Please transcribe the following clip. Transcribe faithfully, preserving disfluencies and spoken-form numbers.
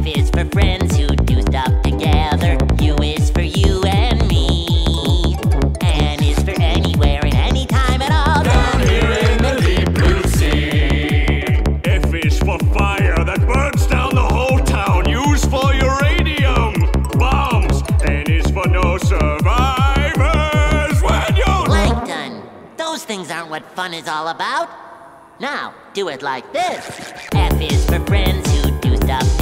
F is for friends who do stuff together. U is for you and me. N is for anywhere and anytime at all. Down here in the deep blue sea. F is for fire that burns down the whole town. Use for uranium bombs. N is for no survivors when you... Plankton! Those things aren't what fun is all about. Now, do it like this. F is for friends who do stuff